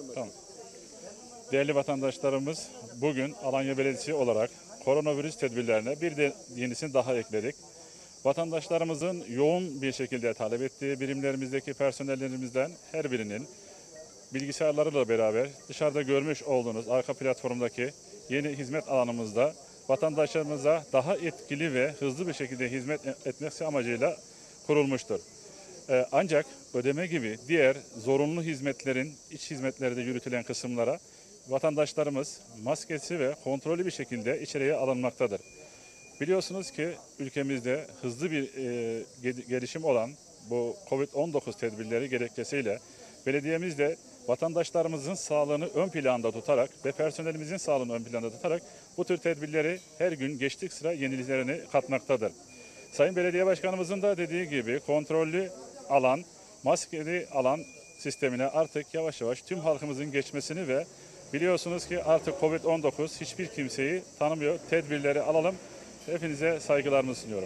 Tamam. Değerli vatandaşlarımız, bugün Alanya Belediyesi olarak koronavirüs tedbirlerine bir de yenisini daha ekledik. Vatandaşlarımızın yoğun bir şekilde talep ettiği birimlerimizdeki personellerimizden her birinin bilgisayarlarıyla beraber dışarıda görmüş olduğunuz arka platformdaki yeni hizmet alanımızda vatandaşlarımıza daha etkili ve hızlı bir şekilde hizmet etmesi amacıyla kurulmuştur. Ancak ödeme gibi diğer zorunlu hizmetlerin iç hizmetlerde yürütülen kısımlara vatandaşlarımız maskesi ve kontrollü bir şekilde içeriye alınmaktadır. Biliyorsunuz ki ülkemizde hızlı bir gelişim olan bu Covid-19 tedbirleri gerekçesiyle belediyemiz de vatandaşlarımızın sağlığını ön planda tutarak ve personelimizin sağlığını ön planda tutarak bu tür tedbirleri her gün geçtik sıra yeniliklerini katmaktadır. Sayın Belediye Başkanımızın da dediği gibi kontrollü alan, maskeli alan sistemine artık yavaş yavaş tüm halkımızın geçmesini ve biliyorsunuz ki artık Covid-19 hiçbir kimseyi tanımıyor. Tedbirleri alalım. Hepinize saygılarımı sunuyorum.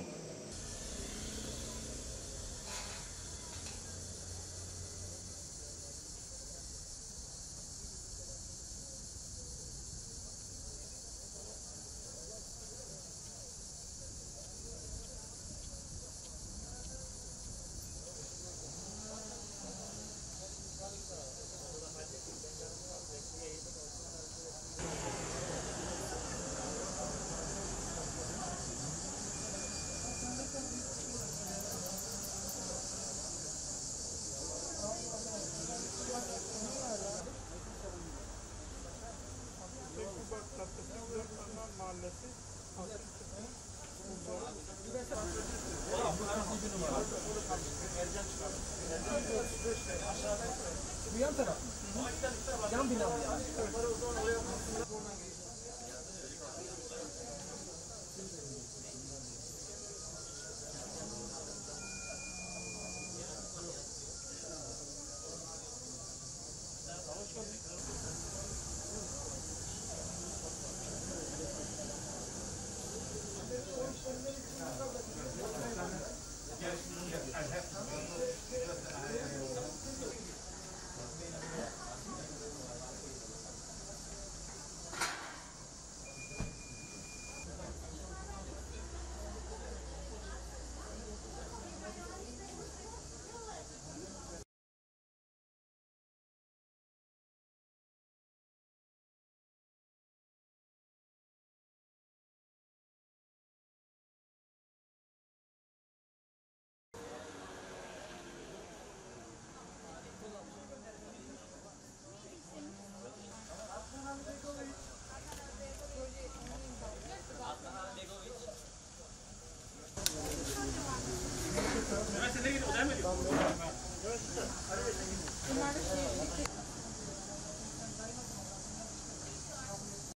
Mahallesi. Bu yan taraf. Yan bina mı yani? Bunlar da şey